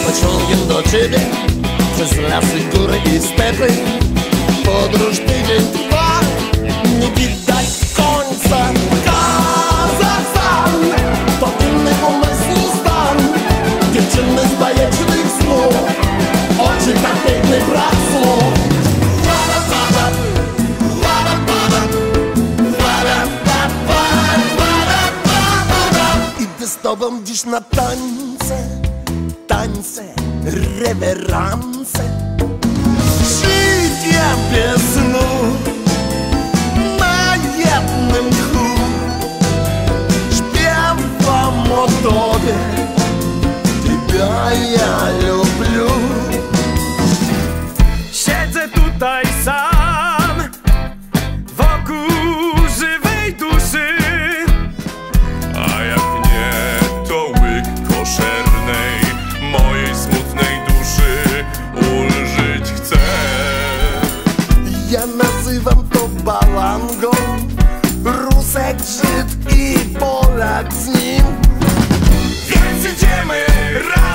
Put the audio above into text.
pociągiem do ciebie przez lasy, góry i stepy. Podróż tydzień, dwa, nie widać końca. Kazachstan to inny umysł stan. Dziewczyny z bajecznych snów, oczy tak piękny brak słów. Idę z tobą dziś na tańce, tańce, reweranse. Przy tempie snu na jednym tchu śpiewam o tobie, тебя я люблю. Siedzę tutaj sam wokół żywej duszy, a jak nie, to łyk koszernej mojej smutnej duszy ulżyć chcę. Ja nazywam to balangą, Rusek, Żyd i Polak z nim. Więc idziemy razem.